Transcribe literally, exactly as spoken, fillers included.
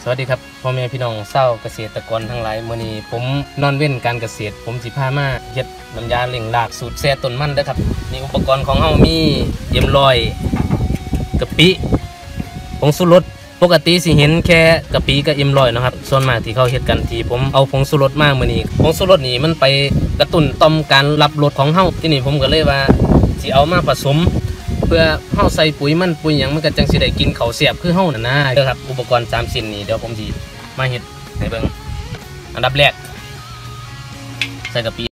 สวัสดีครับพ่อแม่พี่น้องเศร้าเกษตรกรทั้งหลายมื้อนี้ผมนอนเว้นการเกษตรผมสิพามาเฮ็ดน้ำยาเล่งรากสูตรแซ่ต้นมันเด้อครับนี่อุปกรณ์ของเฮามีเอ็มร้อยกะปิผงชูรสปกติสิเห็นแค่กะปิกับเอ็มร้อยนะครับส่วนมากที่เขาเฮ็ดกันที่ผมเอาผงชูรสมามื้อนี้ผงชูรสนี่มันไปกระตุ้นต่อมการรับรสของเฮาที่นี่ผมก็เลยว่าสิเอามาผสมเพื่อเฮาใส่ปุ๋ยมันปุ๋ยหยังมันก็จังสิได้กินข้าวเสียบคือเฮานั่นนะเด้อครับอุปกรณ์สามชิ้นนี้เดี๋ยวผมสิมาเฮ็ดให้เบิ่งอันดับแรกใส่กะปิ